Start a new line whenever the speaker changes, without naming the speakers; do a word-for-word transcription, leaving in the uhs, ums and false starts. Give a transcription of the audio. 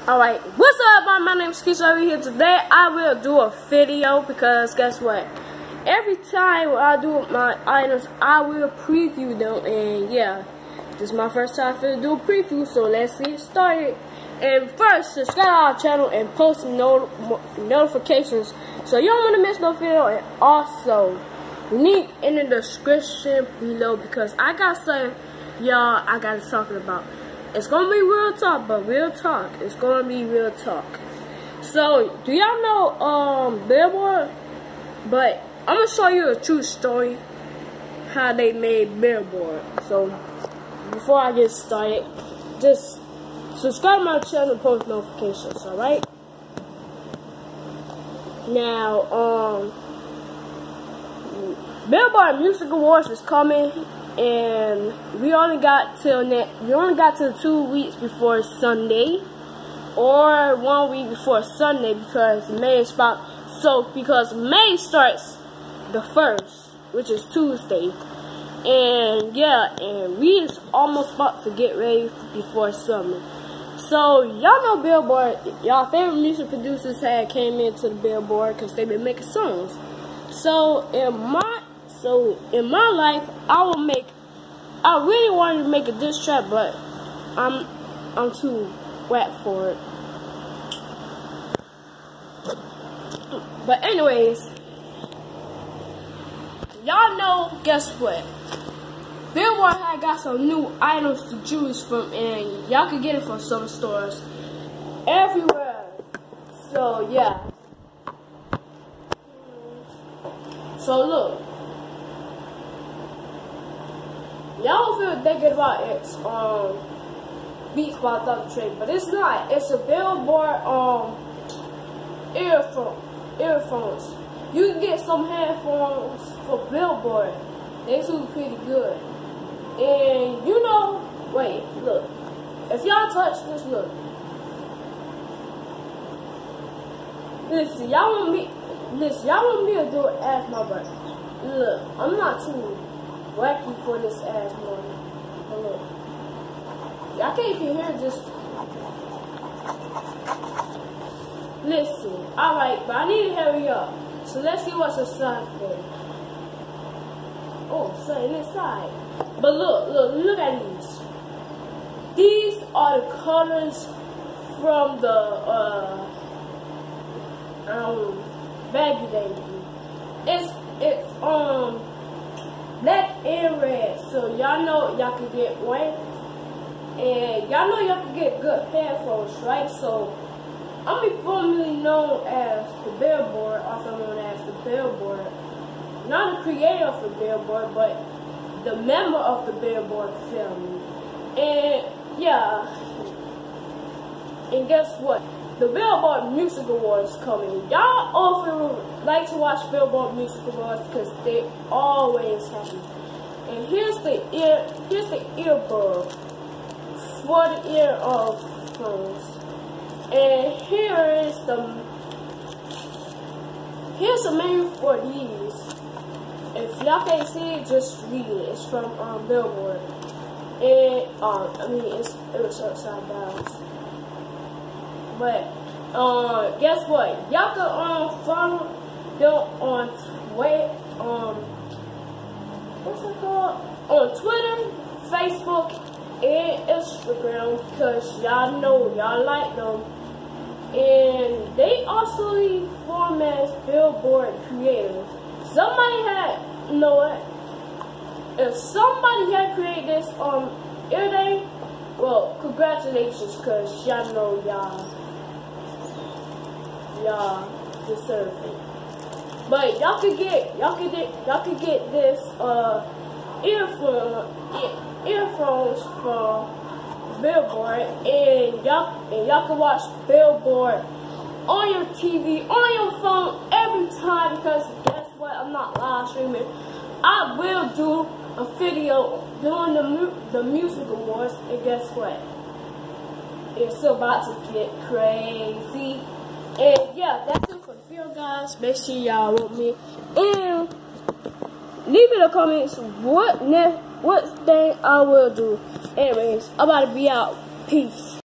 Alright, what's up, everybody? My name is Keisha over here. Today I will do a video because guess what? Every time I do my items, I will preview them, and yeah, this is my first time for to do a preview, so let's get started. And first, subscribe to our channel and post not notifications so you don't want to miss no video. And also, link in the description below because I got something, y'all, I got to talking about. It's gonna be real talk, but real talk. It's gonna be real talk. So, do y'all know um Billboard? But I'm gonna show you a true story how they made Billboard. So, before I get started, just subscribe to my channel and post notifications. All right? Now, um, Billboard Music Awards is coming. And we only got till net. We only got till two weeks before Sunday, or one week before Sunday because May is about. So because May starts the first, which is Tuesday, and yeah, and we is almost about to get ready before summer. So y'all know Billboard. Y'all favorite music producers had came into the Billboard because they've been making songs. So in my So in my life, I will make. I really wanted to make a diss track, but I'm I'm too wet for it. But anyways, y'all know. Guess what? Billboard had got some new items to choose from, and y'all can get it from some stores everywhere. So yeah. So look. Y'all feel thinking about it's um Beats by Doctor Dre, but it's not. It's a Billboard um earphone earphones. You can get some headphones for Billboard. They do pretty good. And you know, wait, look. If y'all touch this, look. Listen, y'all want me. Listen, y'all want me to do it as my brother. Look, I'm not too wacky for this ass morning. But look. Y'all can't even hear just. Listen. Alright, but I need to hurry up. So let's see what's inside there. Oh, something inside. But look, look, look at these. These are the colors from the uh um baggy baby. It's it's um black and red, so y'all know y'all can get one, and y'all know y'all can get good headphones, right? So I'm be formerly known as the Billboard, also known as the Billboard, not the creator of the Billboard, but the member of the Billboard family. And yeah, and guess what? The Billboard Music Awards coming. Y'all often like to watch Billboard Music Awards because they always happen. And here's the ear, here's the earbud for the ear of phones. And here is the here's the menu for these. If y'all can't see it, just read it. It's from um, Billboard. And um, I mean, it's it was upside down. But uh, guess what? Y'all can um follow them on Twitter, um, what's it called? On Twitter, Facebook, and Instagram, because y'all know y'all like them. And they also form as Billboard creators. Somebody had, you know what? If somebody had created this um ear day, well, congratulations, because y'all know y'all. Y'all deserve it. But y'all could get y'all could get y'all could get this uh earphone ear, earphones from Billboard, and y'all and y'all can watch Billboard on your T V, on your phone every time, because guess what? I'm not live streaming. I will do a video during the mu the music awards, and guess what? It's about to get crazy. And yeah, that's it for the video, guys. Make sure y'all want me. And leave in the comments what next, what thing I will do. Anyways, I'm about to be out. Peace.